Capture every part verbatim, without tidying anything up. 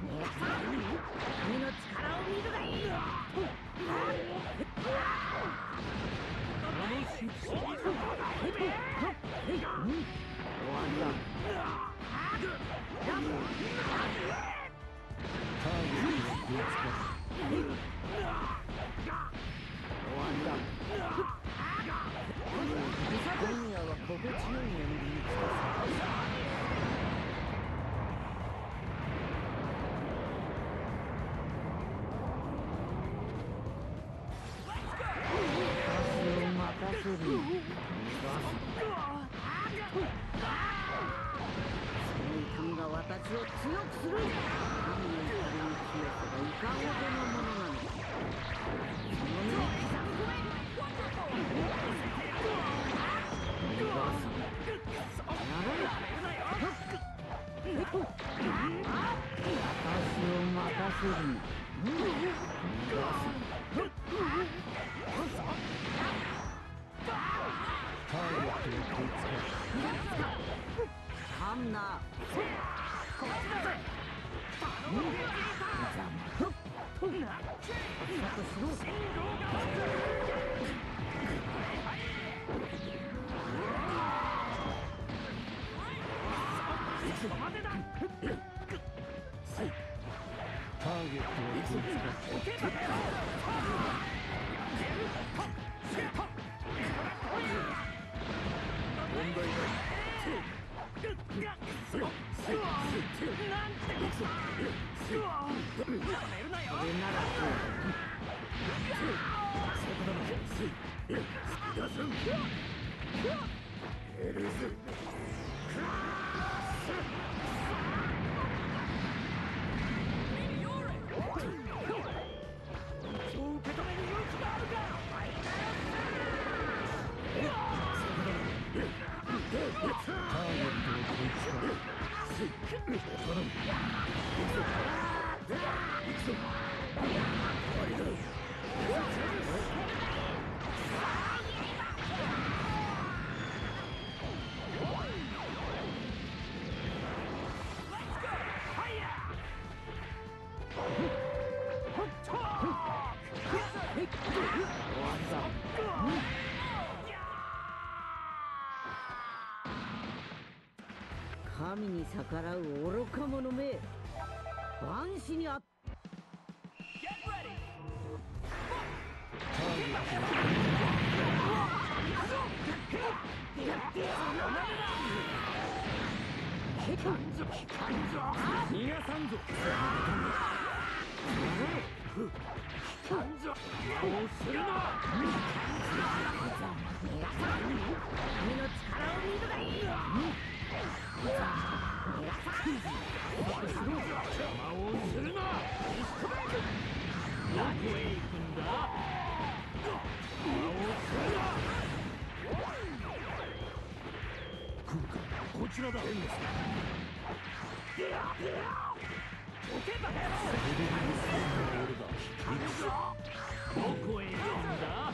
君の力を見るがいい。今夜は心地よい眠りにつかせ神が私を強くする。神の怒りに決めてはいかほどのものなのか。その身に刻む声。やられ私を任せるな。ターゲットを食いつけハンナーこっちだぜ。邪魔さっとしろ。ターゲットを食いつけ問題ない。神に逆らう愚か者め、万死にあっ逃がさんぞ。感情をするな。君の力を見るがいい。邪魔をするな。どこへ行くんだ。邪魔をするな。来るか。こちらだ。変です。どけばやろう。どこへ行くんだ。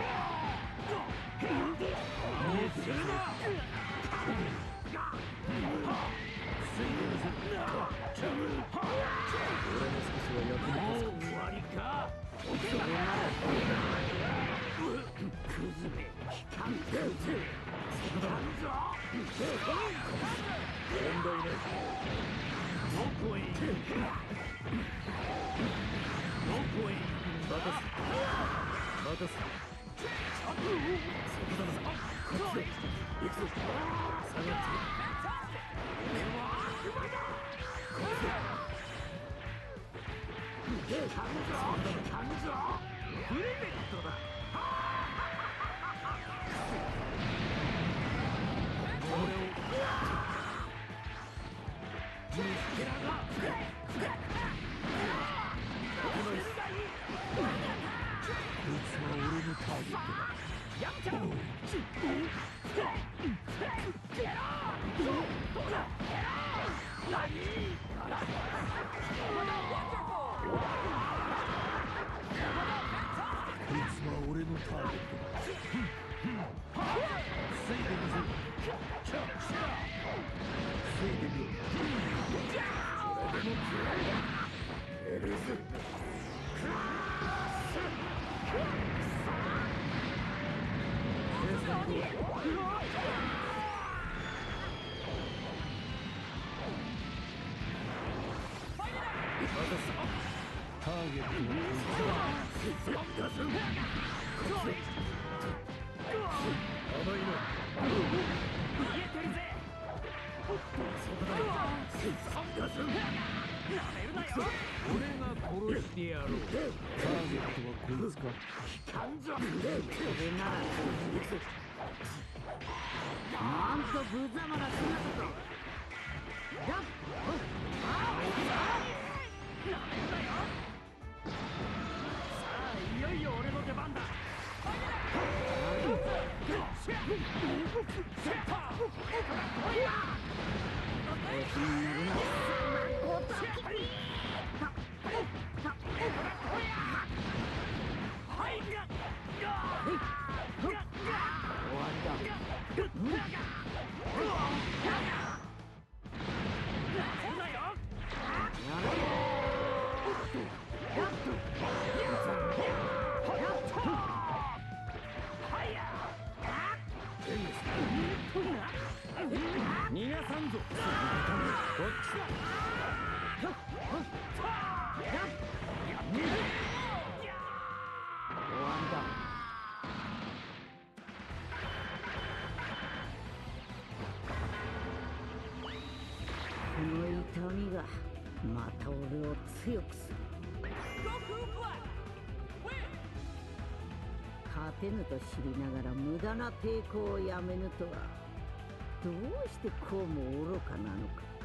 見えするな。ついてるぞ。俺も少しは役に立つ。もう終わりか。それならクズめ、機関クズ機関ぞ。問題ない。どこへ行くんだ。どこへ行くんだ。待たす待たす。そこだな。こっちへ行くぞ。下がって俺は悪魔だ。こっちへ機関ぞ機関ぞ。フレベットだ。俺をこいつは俺のターゲットだ。やっちゃう。こいつは俺のターゲットだ。防いでみせる。防いでみろ。それでも嫌いだ。 ターゲットを俺が殺してやろう。ターゲットはこいつか。 なんと無様な姿と。 いよいよ俺の出番だ。逃がさんぞ。こっちだ。終わりだ。 この痛みがまた俺を強くする。勝てぬと知りながら無駄な抵抗をやめぬとは、どうしてこうも愚かなのか。